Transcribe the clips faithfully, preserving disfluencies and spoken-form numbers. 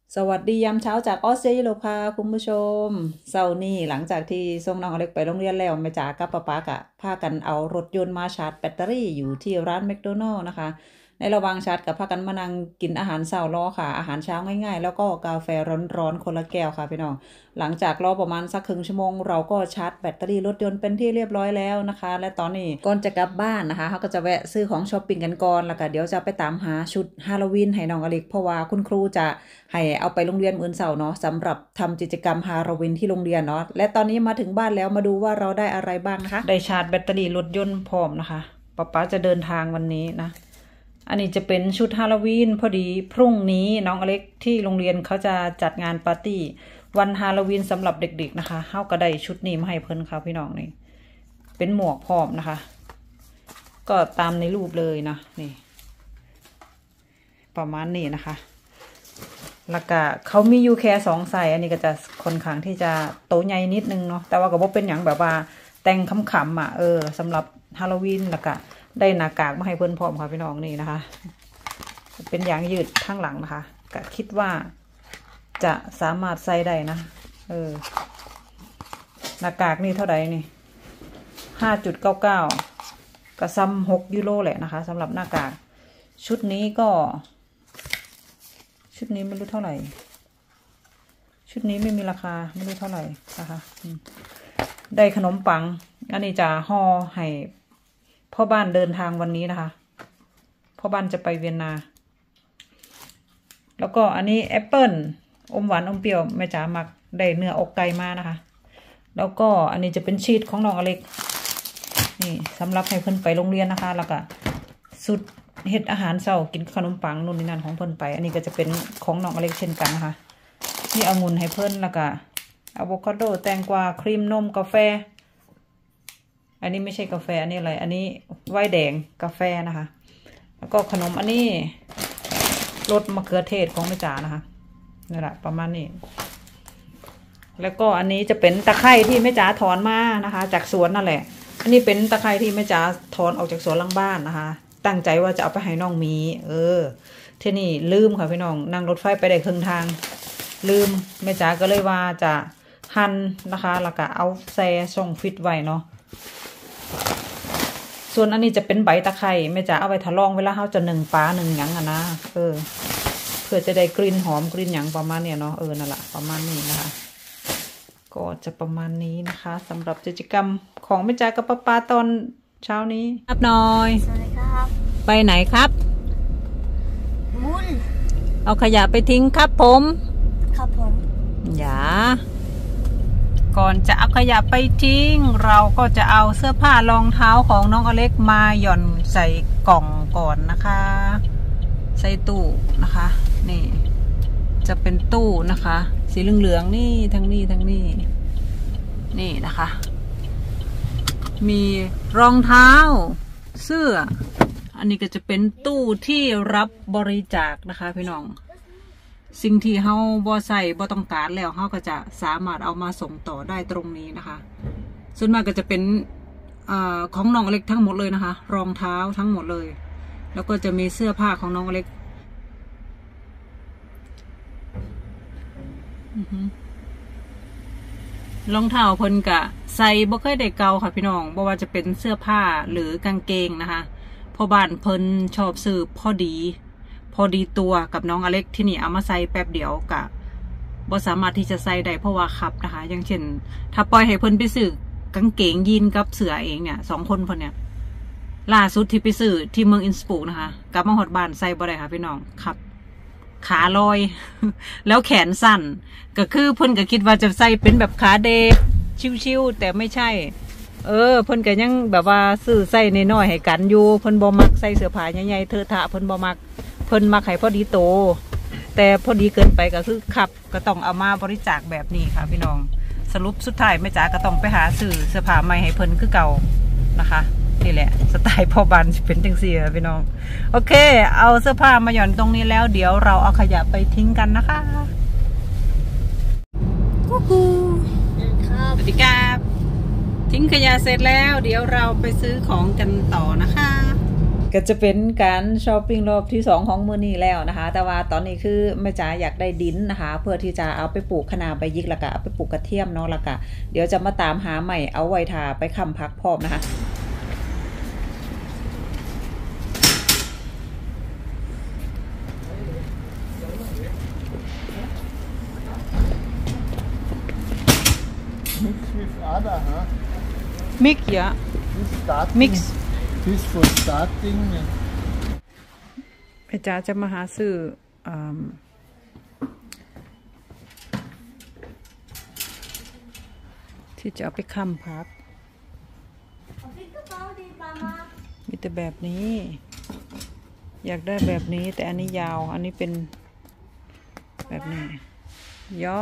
สวัสดียามเช้าจากออสเตรเลียค่ะคุณผู้ชมเช้านี้หลังจากที่ส่งน้องอเล็กไปโรงเรียนแล้วแม่จ๋ากับป๊าป๊ากะพากันเอารถยนต์มาชาร์จแบตเตอรี่อยู่ที่ร้านแมคโดนัลล์นะคะในระหว่างชาร์จกับพากันมานั่งกินอาหารเช้ารอค่ะอาหารเช้าง่ายๆแล้วก็กาแฟร้อนๆคนละแก้วค่ะพี่น้องหลังจากรอประมาณสักครึ่งชั่วโมงเราก็ชาร์จแบตเตอรี่รถยนต์เป็นที่เรียบร้อยแล้วนะคะและตอนนี้ก่อนจะกลับบ้านนะคะเขาก็จะแวะซื้อของช้อปปิ้งกันก่อนแล้วก็เดี๋ยวจะไปตามหาชุดฮาโลวีนให้น้องอเล็กเพราะว่าคุณครูจะให้เอาไปโรงเรียนมื้อเช้าเนาะสำหรับทำกิจกรรมฮาโลวีนที่โรงเรียนเนาะและตอนนี้มาถึงบ้านแล้วมาดูว่าเราได้อะไรบ้างนะคะได้ชาร์จแบตเตอรี่รถยนต์พร้อมนะคะป๊าป๊าจะเดินทางวันนี้นะอันนี้จะเป็นชุดฮาโลวีนพอดีพรุ่งนี้น้องอเล็กที่โรงเรียนเขาจะจัดงานปาร์ตี้วันฮาโลวีนสำหรับเด็กๆนะคะเฮาก็ได้ชุดนี้มาให้เพิ่นค่ะพี่น้องนี่เป็นหมวกพร้อมนะคะก็ตามในรูปเลยนะนี่ประมาณนี้นะคะแล้วก็เขามีอยู่แค่สองไซส์อันนี้ก็จะค่อนข้างที่จะโตใหญ่นิดนึงเนาะแต่ว่าก็บ่เป็นอย่างแบบว่าแต่งขำๆอ่ะเออสำหรับฮาโลวีนแล้วก็ได้หน้ากากมาให้เพื่อนพร้อมค่ะพี่น้องนี่นะคะเป็นยางยืดข้างหลังนะคะก็คิดว่าจะสามารถใส่ได้นะเออหน้ากากนี่เท่าไหร่นี่ห้าจุดเก้าเก้าก็ซ้ำหกยูโรแหละนะคะสำหรับหน้ากากชุดนี้ก็ชุดนี้ไม่รู้เท่าไหร่ชุดนี้ไม่มีราคาไม่รู้เท่าไหร่นะคะได้ขนมปังอันนี้จะห่อให้พ่อบ้านเดินทางวันนี้นะคะพ่อบ้านจะไปเวียนนาแล้วก็อันนี้แอปเปิลอมหวานอมเปรี้ยวแม่จ๋ามักได้เนื้ออกไก่มานะคะแล้วก็อันนี้จะเป็นชีสของน้องอเล็กนี่สำหรับให้เพิ่นไปโรงเรียนนะคะแล้วก็สุดเฮ็ดอาหารเช้ากินขนมปังนู่นนี่นั่นของเพิ่นไปอันนี้ก็จะเป็นของน้องอเล็กเช่นกันนะคะนี่องุ่นให้เพิ่นแล้วก็อะโวคาโดแตงกวาครีมนมกาแฟอันนี้ไม่ใช่กาแฟอันนี้อะไรอันนี้ไวน์แดงกาแฟนะคะแล้วก็ขนมอันนี้รสมะเขือเทศของแม่จ๋านะคะนี่แหละประมาณนี้แล้วก็อันนี้จะเป็นตะไคร้ที่แม่จ๋าถอนมานะคะจากสวนนั่นแหละอันนี้เป็นตะไคร้ที่แม่จ๋าถอนออกจากสวนหลังบ้านนะคะตั้งใจว่าจะเอาไปให้น้องมีเออที่นี่ลืมค่ะพี่น้องนั่งรถไฟไปได้ครึ่งทางลืมแม่จ๋าก็เลยว่าจะหั่นนะคะแล้วก็เอาแซ่ช่องฟิตไว้เนาะส่วนอันนี้จะเป็นใบตะไคร้แม่จ๋าเอาไว้ทะลองเวลาเขาจะหนึ่งปลาหนึ่งหยังอะนะเออเพื่อจะได้กลิ่นหอมกลิ่นหยังประมาณเนี้ยเนาะเออนั่นแหละประมาณนี้นะคะก็จะประมาณนี้นะคะสำหรับกิจกรรมของแม่จ๋ากับป้าป้าตอนเช้านี้ครับน้อยสวัสดีครับไปไหนครับบุญเอาขยะไปทิ้งครับผมครับผมอย่าก่อนจะเอาขยะไปทิ้งเราก็จะเอาเสื้อผ้ารองเท้าของน้องอเล็กมาหย่อนใส่กล่องก่อนนะคะใส่ตู้นะคะนี่จะเป็นตู้นะคะสีเหลืองๆนี่ทั้งนี้ทั้งนี้นี่นะคะมีรองเท้าเสื้ออันนี้ก็จะเป็นตู้ที่รับบริจาคนะคะพี่น้องสิ่งที่เฮาบ่ใส่บ่ต้องการแล้วเฮาก็จะสามารถเอามาส่งต่อได้ตรงนี้นะคะส่วนมากก็จะเป็นเอ่อของน้องอเล็กทั้งหมดเลยนะคะรองเท้าทั้งหมดเลยแล้วก็จะมีเสื้อผ้าของน้องอเล็กรองเท้าเพิ่นกะใส่บ่เคยได้เก่าค่ะพี่น้องบ่ว่าจะเป็นเสื้อผ้าหรือกางเกงนะคะพ่อบ้านเพิ่นชอบซื้อพอดีพอดีตัวกับน้องอเล็กที่นี่เอามาใส่แป๊บเดียวกะบ่สามารถที่จะใส่ได้เพราะว่าขับนะคะอย่างเช่นถ้าปล่อยให้เพิ่นไปซื้อกางเกงยีนกับเสื้อเองเนี่ยสองคนเพิ่นเนี่ยล่าสุดที่ไปซื้อที่เมืองอินสปุกนะคะกลับมาฮอดบ้านใส่บ่ได้ค่ะพี่น้องขับขาลอยแล้วแขนสั้นก็คือเพิ่นก็คิดว่าจะใส่เป็นแบบขาเดฟชิวๆแต่ไม่ใช่เออเพิ่นก็ยังแบบว่าซื้อใส่น้อยๆให้กันอยู่เพิ่นบ่มักใส่เสื้อผ้าใหญ่ๆเทอะทะเพิ่นบ่มักเพิ่นมักให้พอดีโตแต่พอดีเกินไปก็คือขับก็ต้องเอามาบริจาคแบบนี้ค่ะพี่น้องสรุปสุดท้ายแม่จ๋าก็ต้องไปหาซื้อเสื้อผ้าใหม่ให้เพิ่นคือเก่านะคะนี่แหละสไตล์พ่อบ้านเป็นจังซี่พี่น้องโอเคเอาเสื้อผ้ามาหย่อนตรงนี้แล้วเดี๋ยวเราเอาขยะไปทิ้งกันนะคะกูกูครับสวัสดีครับทิ้งขยะเสร็จแล้วเดี๋ยวเราไปซื้อของกันต่อนะคะก็จะเป็นการช้อปปิ้งรอบที่สองของมื้อนี้แล้วนะคะแต่ว่าตอนนี้คือแม่จ๋าอยากได้ดินนะคะเพื่อที่จะเอาไปปลูกคะน้าใบหยิกแล้วก็เอาไปปลูกกระเทียมเนาะแล้วก็เดี๋ยวจะมาตามหาใหม่เอาไว้ทาไปค้ำพักพร้อมนะคะ Mix with other, huh? มิกเยอะ This starting, Mix. This for starting. แม่จ๋าจะมาหาซื้อที่จะเอาไปค้ำพักมีแต่แบบนี้ อยากได้แบบนี้แต่อันนี้ยาวอันนี้เป็นแบบนี้ย่อ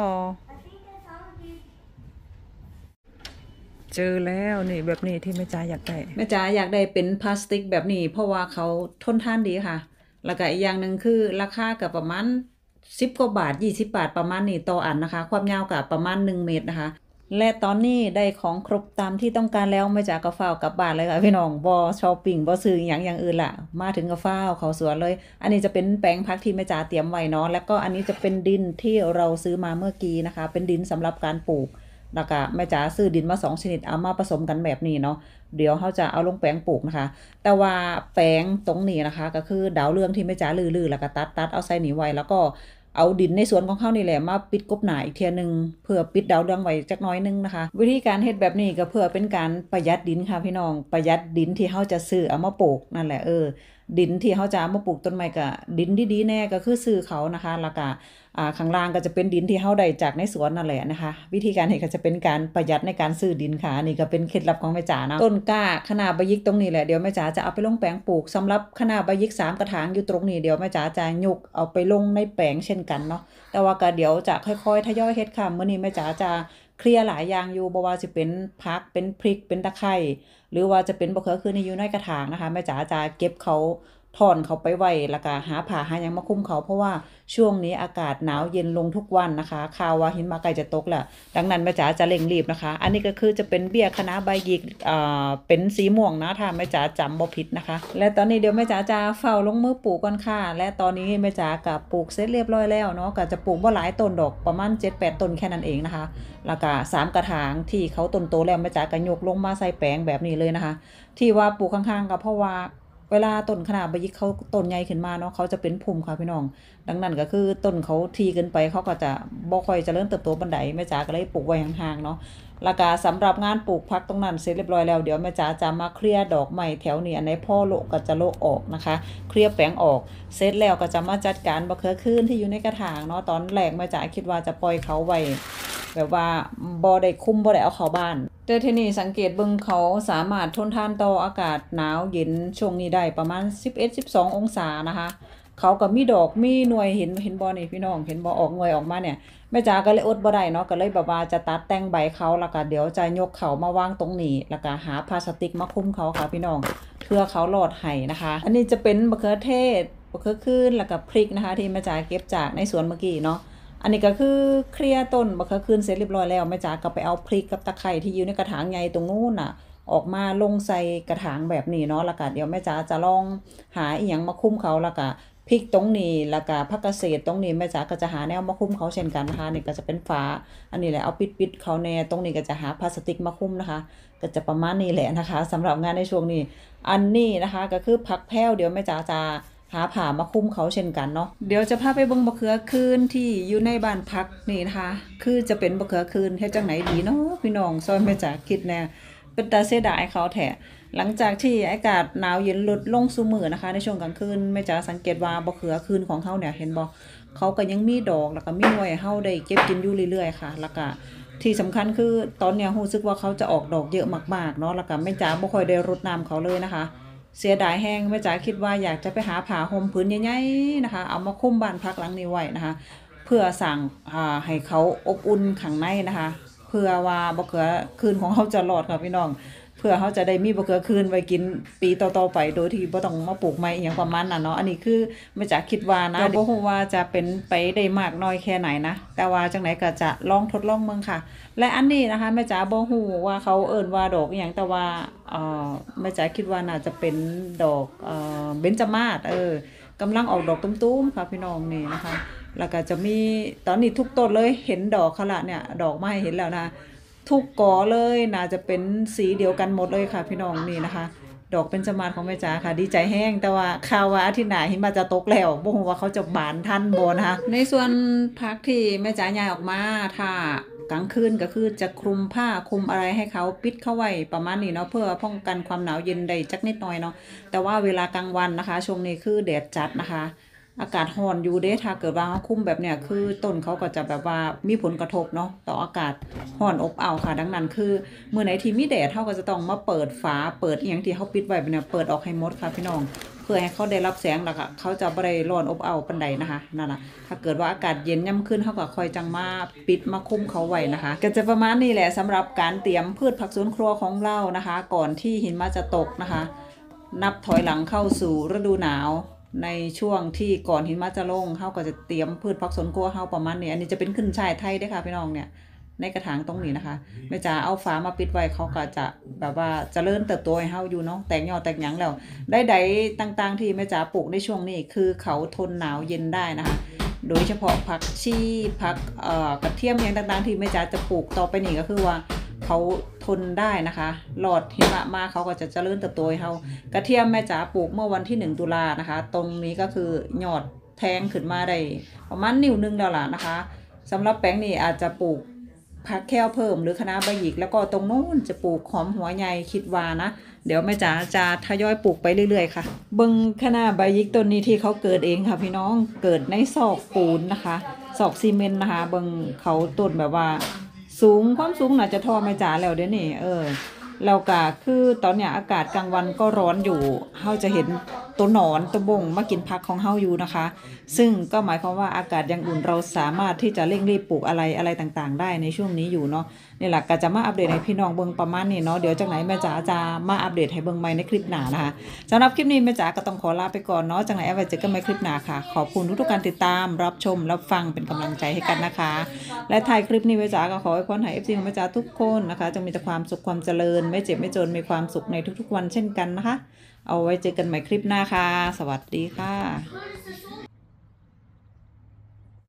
เจอแล้วนี่แบบนี้ที่แม่จ๋าอยากได้แม่จ๋าอยากได้เป็นพลาสติกแบบนี้เพราะว่าเขาทนทานดีค่ะแล้วก็อีกอย่างหนึ่งคือราคากับประมาณสิบกว่าบาทยี่สิบบาทประมาณนี้ต่ออันนะคะความยาวกับประมาณหนึ่งเมตรนะคะและตอนนี้ได้ของครบตามที่ต้องการแล้วแม่จ๋าก็ฟ้าวกลับบ้านเลยค่ะพี่น้องบ่ช้อปปิ้งบ่ซื้ออย่างอย่างอื่นล่ะมาถึงก็ฟ้าวเข้าสวนเลยอันนี้จะเป็นแปลงพักที่แม่จ๋าเตรียมไว้เนาะแล้วก็อันนี้จะเป็นดินที่เราซื้อมาเมื่อกี้นะคะเป็นดินสำหรับการปลูกแล้วก็แม่จ๋าซื้อดินมาสองชนิดเอามาผสมกันแบบนี้เนาะเดี๋ยวเขาจะเอาลงแปลงปลูกนะคะแต่ว่าแปลงตรงนี้นะคะก็คือดาวเรืองที่แม่จ๋าลือๆแล้วก็ตัดตัดเอาใส่หนีไว้แล้วก็เอาดินในสวนของเขานี่แหละมาปิดกบหนาอีกเทียนึงเพื่อปิดดาวเรืองไว้จักน้อยนึงนะคะวิธีการเฮ็ดแบบนี้ก็เพื่อเป็นการประหยัดดินค่ะพี่น้องประหยัดดินที่เขาจะซื้อเอามาปลูกนั่นแหละเออดินที่เขาจะเอามาปลูกต้นไม้ก็ดินดีๆแน่ก็คือซื้อเขานะคะแล้วก็อ่าข้างล่างก็จะเป็นดินที่เฮาได้จากในสวนนั่นแหละนะคะวิธีการเฮ็ดก็จะเป็นการประหยัดในการซื้อดินค่ะนี่ก็เป็นเคล็ดลับของแม่จ๋าเนาะต้นกล้าคะน้าใบหยิกตรงนี้แหละเดี๋ยวแม่จ๋าจะเอาไปลงแปลงปลูกสำหรับคะน้าใบหยิกสามกระถางอยู่ตรงนี้เดี๋ยวแม่จ๋าจะยกเอาไปลงในแปลงเช่นกันเนาะแต่ว่าก็เดี๋ยวจะค่อยๆทยอยเฮ็ดค่ะมื้อนี้แม่จ๋าจะเคลียร์หลายอย่างอยู่บ่ว่าสิเป็นผักเป็นพริกเป็นตะไคร้หรือว่าจะเป็นบะเขือคือนี่อยู่ในกระถางนะคะแม่จ๋าจะเก็บเขาถอนเขาไปไว้แล้วก็หาผ้าหาหยังมาคลุมเขาเพราะว่าช่วงนี้อากาศหนาวเย็นลงทุกวันนะคะข่าวว่าหิมะใกล้จะตกแล้วดังนั้นแม่จ๋าจะเร่งรีบนะคะอันนี้ก็คือจะเป็นเบี้ยคะน้าใบหยิกอ่าเป็นสีม่วงนะถ้าแม่จ๋าจำบ่ผิดนะคะและตอนนี้เดี๋ยวแม่จ๋าจะเฝ้าลงมือปลูกก่อนค่ะและตอนนี้แม่จ๋าก็ปลูกเสร็จเรียบร้อยแล้วเนาะก็จะปลูกบ่หลายต้นดอกประมาณ เจ็ดแปด ต้นแค่นั้นเองนะคะแล้วก็สามกระถางที่เขาต้นโตแล้วแม่จ๋าก็ยกลงมาใส่แปลงแบบนี้เลยนะคะที่ว่าปลูกข้างๆก็เพราะว่าเวลาต้นขนาดใบหยิกเขาต้นใหญ่ขึ้นมาเนาะเขาจะเป็นพุ่มค่ะพี่น้องดังนั้นก็คือต้นเขาทีเกินไปเขาก็จะบ่ค่อยเจริญเติบโตปานใดแม่จ๋าก็เลยปลูกไว้ห่างๆเนาะแล้วก็สำหรับงานปลูกผักตรงนั้นเสร็จเรียบร้อยแล้วเดี๋ยวแม่จ๋าจะมาเคลียร์ดอกไม้แถวนี้อันไหนพ่อโลก็จะโลออกนะคะเคลียร์แปลงออกเสร็จแล้วก็จะมาจัดการบะเขือคืนที่อยู่ในกระถางเนาะตอนแรกแม่จ๋าคิดว่าจะปล่อยเขาไว้แบบว่าบ่ได้คุ้มบ่ได้เอาเข้าบ้านแต่ทีนี้สังเกตเบิ่งเขาสามารถทนทานต่ออากาศหนาวเย็นช่วงนี้ได้ประมาณ สิบเอ็ด สิบสอง องศานะคะเขาก็มีดอกมีหน่วยเห็นเห็นบ่นี่พี่น้องเห็นบ่ออกหน่วยออกมาเนี่ยแม่จ๋าก็เลยอดบ่ได้เนาะก็เลยแบบว่าจะตัดแต่งใบเขาแล้วก็เดี๋ยวจะยกเขามาวางตรงนี้แล้วก็หาพลาสติกมาคลุมเขาค่ะพี่น้องเพื่อเขาหลอดไห้นะคะอันนี้จะเป็นมะเขือเทศมะเขือคืนแล้วก็พริกนะคะที่แม่จ๋าเก็บจากในสวนเมื่อกี้เนาะอันนี้ก็คือเคลียร์ต้นมะเขือคืนเสร็จเรียบร้อยแล้วแม่จ๋าก็ไปเอาพริกกับตะไคร้ที่อยู่ในกระถางใหญ่ตรงนู้นน่ะออกมาลงใส่กระถางแบบนี้เนาะแล้วก็เดี๋ยวแม่จ๋าจะลองหาอีหยังมาคุ้มเขาแล้วก็พริกตรงนี้แล้วก็ผักเกษตรตรงนี้แม่จ๋าก็จะหาแนวมาคุ้มเขาเช่นกันนะคะนี่ก็จะเป็นฝาอันนี้แหละเอาปิดๆเขาแน่ตรงนี้ก็จะหาพลาสติกมาคุ้มนะคะก็จะประมาณนี้แหละนะคะสำหรับงานในช่วงนี้อันนี้นะคะก็คือผักแพ้วเดี๋ยวแม่จ๋าจะหาผ้ามาคลุมเขาเช่นกันเนาะเดี๋ยวจะพาไปเบิ่งบะเขือคืนที่อยู่ในบ้านพักนี่นะคะคือจะเป็นบะเขือคืนเฮ็ดจังไหนดีเนาะพี่น้องซอยแม่จ๋าคิดแน่เป็นตาเสียดายเขาแท้หลังจากที่อากาศหนาวเย็นลดลงสู่มื้อนะคะในช่วงกลางคืนแม่จ๋าสังเกตว่าบะเขือคืนของเขาเนี่ยเห็นบ่เขาก็ยังมีดอกแล้วก็มีหน่วยให้เฮาได้เก็บกินอยู่เรื่อยๆค่ะแล้วก็ที่สำคัญคือตอนเนี้ยรู้สึกว่าเขาจะออกดอกเยอะมากๆเนาะแล้วก็แม่จ๋าบ่ค่อยได้รดน้ำเขาเลยนะคะเสียดายแห้งแม่จ๋าคิดว่าอยากจะไปหาผ้าห่มผืนใหญ่ๆนะคะเอามาคลุมบ้านพักหลังนี้ไว้นะคะเพื่อสั่งอ่าให้เขาอบอุ่นข้างในนะคะเพื่อว่าบะเขือคืนของเขาจะรอดค่ะพี่น้องพื่อเขาจะได้มีบะเขือคืนไว้กินปีต่อๆไปโดยที่บ่ต้องมาปลูกใหม่อีหยังประมาณนั้นเนาะอันนี้คือแม่จ๋าคิดว่านะบ่ฮู้ว่าจะเป็นไปได้มากน้อยแค่ไหนนะแต่ว่าจังไหนก็จะลองทดลองเบิ่งค่ะและอันนี้นะคะแม่จ๋าบ่ฮู้ว่าเขาเอิ้นว่าดอกอีหยังแต่ว่าเอ่อแม่จ๋าคิดว่าน่าจะเป็นดอกเอ่อเบญจมาศเออกำลังออกดอกตุ้มๆค่ะพี่น้องนี่นะคะแล้วก็จะมีตอนนี้ทุกต้นเลยเห็นดอกเขาละเนี่ยดอกไม้เห็นแล้วนะทุกกอเลยน่าจะเป็นสีเดียวกันหมดเลยค่ะพี่น้องนี่นะคะดอกเป็นจมาศของแม่จ๋าค่ะดีใจแห้งแต่ว่าข่าวว่าอาทิตย์หน้าหิมะจะตกแล้วบ่ฮู้ว่าเขาจะบานทันบ่นะคะในส่วนพักที่แม่จ๋าย้ายออกมาถ้ากลางคืนก็คือจะคลุมผ้าคลุมอะไรให้เขาปิดเข้าไว้ประมาณนี้เนาะเพื่อป้องกันความหนาวเย็นได้จักนิดหน่อยเนาะแต่ว่าเวลากลางวันนะคะช่วงนี้คือแดดจัดนะคะอากาศร้อนอยู่เด้ถ้าเกิดว่าเขาคุมแบบเนี้ยคือต้นเขาก็จะแบบว่ามีผลกระทบเนาะต่ออากาศร้อนอบอ้าวค่ะดังนั้นคือเมื่อไหนที่มีแดดเขาก็จะต้องมาเปิดฝาเปิดอีหยังที่เขาปิดไว้เนี่ยเปิดออกให้หมดค่ะพี่น้องเพื่อให้เขาได้รับแสงแล้วก็เขาจะบ่ได้ร้อนอบอ้าวปานใดนะคะนั่นน่ะถ้าเกิดว่าอากาศเย็นย่ำขึ้นเขาก็ค่อยจังมาปิดมาคุมเขาไว้นะคะก็จะประมาณนี้แหละสำหรับการเตรียมพืชผักสวนครัวของเรานะคะก่อนที่หิมะจะตกนะคะนับถอยหลังเข้าสู่ฤดูหนาวในช่วงที่ก่อนหิมะจะลงเขาก็จะเตรียมพืชผักสวนครัวเขาประมาณนี้อันนี้จะเป็นขึ้นช่ายไทยด้วยค่ะพี่น้องเนี่ยในกระถางตรงนี้นะคะแม่จ๋าเอาฝามาปิดไว้เขาก็จะแบบว่าเจริญเติบโตให้เฮาอยู่เนาะแตกยอดแตกหยังแล้วได้ใดต่างๆที่แม่จ๋าปลูกในช่วงนี้คือเขาทนหนาวเย็นได้นะคะโดยเฉพาะผักชีผักเอ่อกระเทียมอย่างต่างๆที่แม่จ๋าจะปลูกต่อไปนี่ก็คือว่าเขาทนได้นะคะหลอดหิมะมาเขาก็จะเจริญเติบโตให้เฮากระเทียมแม่จ๋าปลูกเมื่อวันที่หนึ่งตุลานะคะตรงนี้ก็คือยอดแทงขึ้นมาได้ประมาณนิ้วนึงแล้วล่ะนะคะสำหรับแปลงนี้อาจจะปลูกผักแค่เพิ่มหรือคะน้าใบหยิกแล้วก็ตรงโน้นจะปลูกหอมหัวใหญ่คิดว่านะเดี๋ยวแม่จ๋าจะทยอยปลูกไปเรื่อยๆค่ะเบิ่งคะน้าใบหยิกต้นนี้ที่เขาเกิดเองค่ะพี่น้องเกิดในซอกปูนนะคะซอกซีเมนต์นะคะเบิ่งเขาต้นแบบว่าสูงความสูงน่าจะท่อแม่จ๋าแล้วเดี๋ยวนี้เออแล้วก็คือตอนเนี้ยอากาศกลางวันก็ร้อนอยู่เฮาจะเห็นตัวหนอนตัวบงมากินผักของเฮาอยู่นะคะซึ่งก็หมายความว่าอากาศยังอุ่นเราสามารถที่จะเร่งรีบปลูกอะไรอะไรต่างๆได้ในช่วงนี้อยู่เนาะนี่แหละก็จะมาอัปเดตให้พี่น้องเบิ่งประมาณนี้เนาะเดี๋ยวจากไหนแม่จ๋าจะมาอัปเดตให้เบิ่งใหม่ในคลิปหน้านะคะสำหรับคลิปนี้แม่จ๋าก็ต้องขอลาไปก่อนเนาะจากไหนเอาไว้เจอกันใหม่คลิปหน้าค่ะขอบคุณทุกๆการติดตามรับชมรับฟังเป็นกำลังใจให้กันนะคะและท้ายคลิปนี้แม่จ๋าก็ขอให้พรให้ เอฟ ซี ของแม่จ๋าทุกคนนะคะจงมีแต่ความสุขความเจริญไม่เจ็บไม่จนมีความสุขในทุกๆวันเช่นกันนะคะเอาไว้เจอกันใหม่คลิปหน้าค่ะสวัสดีค่ะ